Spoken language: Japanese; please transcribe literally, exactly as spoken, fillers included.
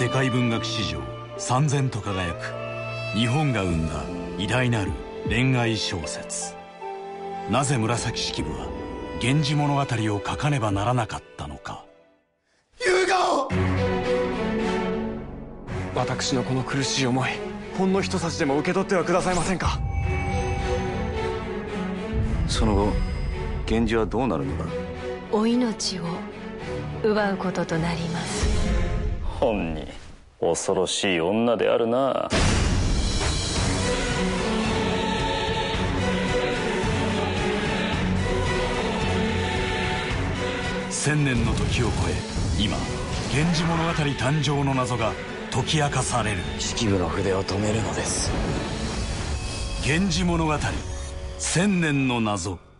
世界文学史上燦然と輝く日本が生んだ偉大なる恋愛小説。なぜ紫式部は源氏物語を書かねばならなかったのか。 優雅を私のこの苦しい思い、ほんの一さじでも受け取ってはくださいませんか。 その後源氏はどうなるのだ。 お命を奪うこととなります。 本に恐ろしい女であるな。 千年の時を超え、今源氏物語誕生の謎が解き明かされる。 式部の筆を止めるのです。 源氏物語千年の謎。